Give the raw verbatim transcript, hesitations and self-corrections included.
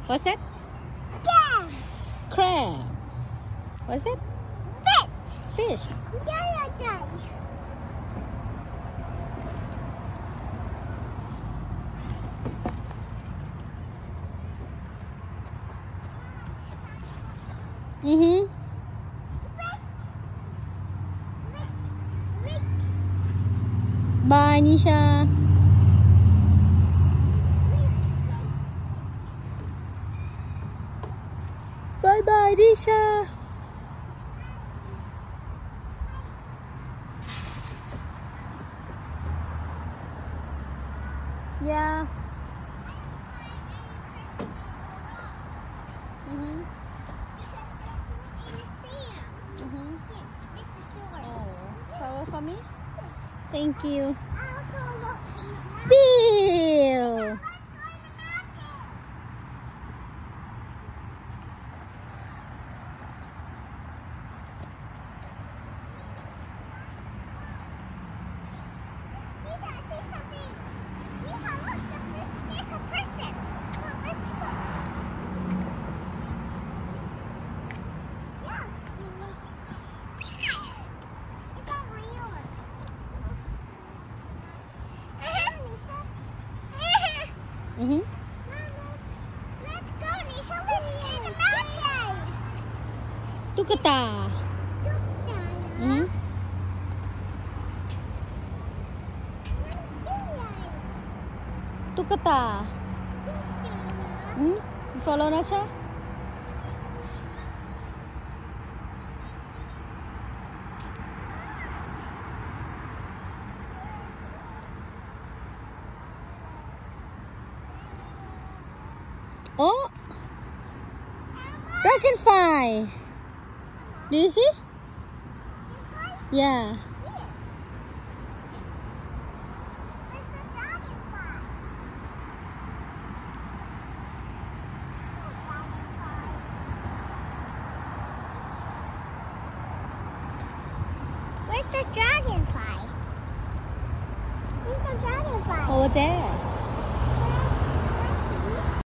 What's that? Crab. Crab. What's it? Fish. Fish. Yellow duck. Mm-hmm. Bye, Nisha. Bye-bye, Nisha. Yeah. Mm-hmm. Mm-hmm. Oh, shower for me? Thank you. Bill! Mm-hmm. Let's go, Nisha. Let's go to the mountain. Tukata. Mm-hmm. Tukata. Mm-hmm. You follow Nasha? Oh, dragonfly. Do you see? Yeah. Where's the dragonfly? Where's the dragonfly? Over there.